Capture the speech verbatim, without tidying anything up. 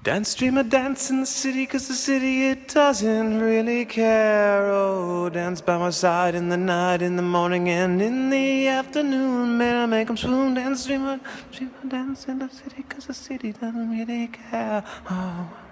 Dance, dreamer, dance in the city, 'cause the city, it doesn't really care. Oh, dance by my side in the night, in the morning, and in the afternoon. Man, I make 'em swoon. Dance, dreamer, dreamer, dance in the city, 'cause the city doesn't really care. Oh.